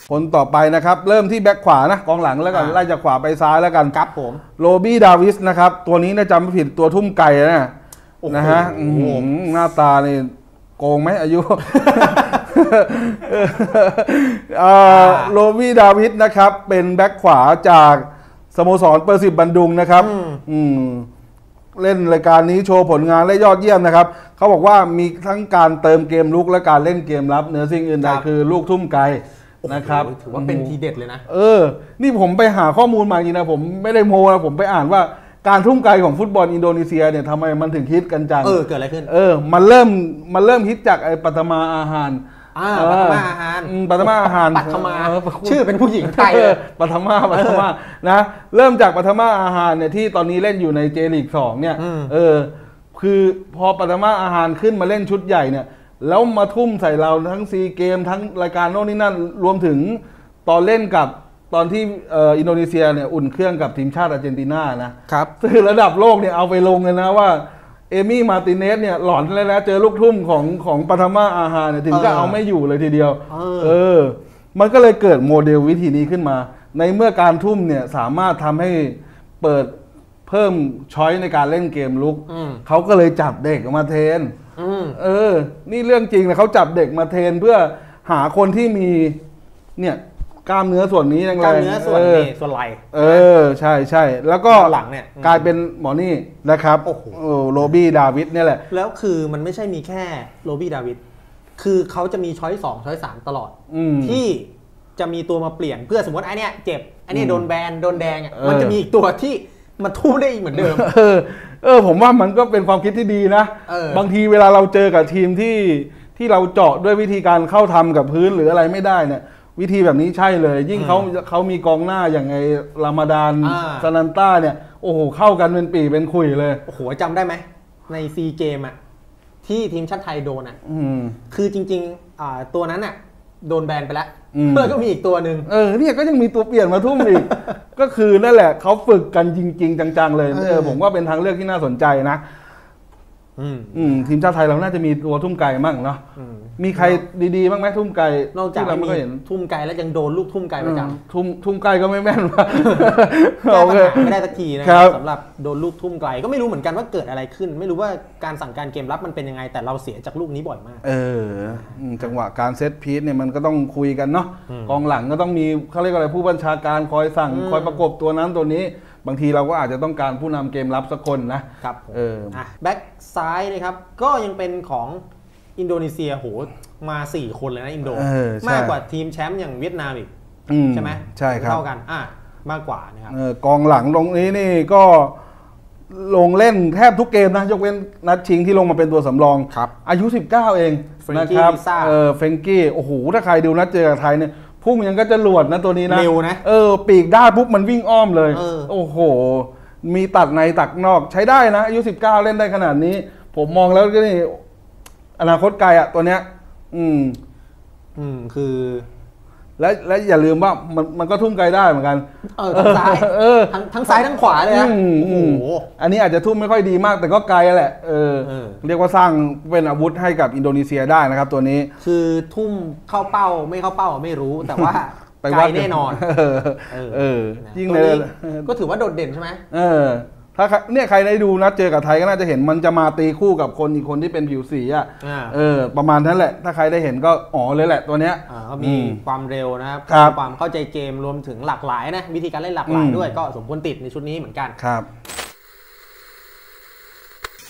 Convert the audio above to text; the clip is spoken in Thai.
คนต่อไปนะครับเริ่มที่แบ็คขวานะกองหลังแล้วกันไล่จากขวาไปซ้ายแล้วกันครับผมโรบี้ดาวิสนะครับตัวนี้จำไม่ผิดตัวทุ่มไก่นะฮะหน้าตานี่โกงไหมอายุ โรบี้ดาวิสนะครับเป็นแบ็คขวาจากสโมสรเปอร์ซิบบันดุงนะครับเล่นรายการนี้โชว์ผลงานและยอดเยี่ยมนะครับเขาบอกว่ามีทั้งการเติมเกมลุกและการเล่นเกมรับเหนือสิ่งอื่นใดคือลูกทุ่มไกลนะครับถือว่าเป็นทีเด็ดเลยนะนี่ผมไปหาข้อมูลมาจริงนะผมไม่ได้โม้นะผมไปอ่านว่าการทุ่มไกลของฟุตบอลอินโดนีเซียเนี่ยทำไมมันถึงฮิตกันจังเกิดอะไรขึ้นมันเริ่มฮิตจากไอ้ปัทมาอาหารปัทมาอาหารปัทมาอาหารปัทมาชื่อเป็นผู้หญิงไทยปัทมานะเริ่มจากปัทมาอาหารเนี่ยที่ตอนนี้เล่นอยู่ในเจลีก 2เนี่ยคือพอปัทมาอาหารขึ้นมาเล่นชุดใหญ่เนี่ยแล้วมาทุ่มใส่เราทั้งซีเกมทั้งรายการโน่นนี่นั่นรวมถึงตอนเล่นกับตอนที่อินโดนีเซียเนี่ยอุ่นเครื่องกับทีมชาติอาร์เจนตินานะครับคือระดับโลกเนี่ยเอาไปลงเลยนะว่าเอมี่มาร์ติเนสเนี่ยหลอนเลยนะเจอลูกทุ่มของปัทมาอาหารเนี่ยถึงก็เอาไม่อยู่เลยทีเดียวมันก็เลยเกิดโมเดลวิธีนี้ขึ้นมาในเมื่อการทุ่มเนี่ยสามารถทำให้เปิดเพิ่มช้อยในการเล่นเกมลุกเขาก็เลยจับเด็กมาเทรนนี่เรื่องจริงนะเขาจับเด็กมาเทรนเพื่อหาคนที่มีเนี่ยกล้ามเนื้อส่วนนี้กล้ามเนื้อส่วนนี้ส่วนไหล่ใช่แล้วก็หลังเนี่ยกลายเป็นหมอนี่นะครับโรบี้ดาวิดเนี่ยแหละแล้วคือมันไม่ใช่มีแค่โรบี้ดาวิดคือเขาจะมีช้อย2ช้อย3ตลอดที่จะมีตัวมาเปลี่ยนเพื่อสมมติไอ้นี่เจ็บไอ้นี่โดนแบนโดนแดงมันจะมีอีกตัวที่มาทุ่มได้อีกเหมือนเดิมผมว่ามันก็เป็นความคิดที่ดีนะบางทีเวลาเราเจอกับทีมที่เราเจาะด้วยวิธีการเข้าทำกับพื้นหรืออะไรไม่ได้เนี่ยวิธีแบบนี้ใช่เลยยิ่งเขามีกองหน้าอย่างไงรามาดานซานันต้าเนี่ยโอ้โหเข้ากันเป็นปีเป็นคุยเลยโอ้โหจำได้ไหมในซีเกมที่ทีมชาติไทยโดนคือจริงๆตัวนั้นโดนแบนไปแล้วเพื่อก็มีอีกตัวหนึ่งเนี่ยก็ยังมีตัวเปลี่ยนมาทุ่มอีก ก็คือนั่นแหละเขาฝึกกันจริงๆจังๆเลยผมว่าเป็นทางเลือกที่น่าสนใจนะทีมชาติไทยเราน่าจะมีตัวทุ่มไก่มั่งเนาะมีใครดีๆบ้างไหมทุ่มไก่นอกจากเราไม่เห็นทุ่มไก่แล้วยังโดนลูกทุ่มไก่ประจำทุ่มไก่ก็ไม่แม่นว่าแก้ปัญหาไม่ได้สักทีนะครับสำหรับโดนลูกทุ่มไก่ก็ไม่รู้เหมือนกันว่าเกิดอะไรขึ้นไม่รู้ว่าการสั่งการเกมรับมันเป็นยังไงแต่เราเสียจากลูกนี้บ่อยมากจังหวะการเซตพีซเนี่ยมันก็ต้องคุยกันเนาะกองหลังก็ต้องมีเขาเรียกอะไรผู้บัญชาการคอยสั่งคอยประกบตัวนั้นตัวนี้บางทีเราก็อาจจะต้องการผู้นำเกมรับสักคนนะครับแบ็กซ้ายนะครับก็ยังเป็นของอินโดนีเซียโหมา4คนเลยนะอินโดมากกว่าทีมแชมป์อย่างเวียดนามอีกใช่ไหมใช่ครับเท่ากันมากกว่านะครับกองหลังตรงนี้นี่ก็ลงเล่นแทบทุกเกมนะยกเว้นนัดชิงที่ลงมาเป็นตัวสำรองอายุ19เองนะครับเฟรงกี้โอ้โหถ้าใครดูนัดเจอกับไทยเนี่ยพุ่งยังก็จะหลวดนะตัวนี้นะเร็วนะปีกได้ปุ๊บมันวิ่งอ้อมเลยโอ้โหมีตัดในตัดนอกใช้ได้นะอายุ19เล่นได้ขนาดนี้ผมมองแล้วก็นี่อนาคตไกลตัวเนี้ยคือและอย่าลืมว่ามันก็ทุ่มไกลได้เหมือนกันทั้งซ้ายทั้งซ้ายทั้งขวาเลยนะโอ้โหอันนี้อาจจะทุ่มไม่ค่อยดีมากแต่ก็ไกลแหละเรียกว่าสร้างเป็นอาวุธให้กับอินโดนีเซียได้นะครับตัวนี้คือทุ่มเข้าเป้าไม่เข้าเป้าไม่รู้แต่ว่าไกลแน่นอนยิ่งเลยก็ถือว่าโดดเด่นใช่ไหมถ้าเนี่ยใครได้ดูนัดเจอกับไทยก็น่าจะเห็นมันจะมาตีคู่กับคนอีกคนที่เป็นผิวสีประมาณนั้นแหละถ้าใครได้เห็นก็เลยแหละตัวเนี้ยก็มีความเร็วนะครับความเข้าใจเกมรวมถึงหลากหลายนะวิธีการเล่นหลากหลายด้วยก็สมควรติดในชุดนี้เหมือนกันครับ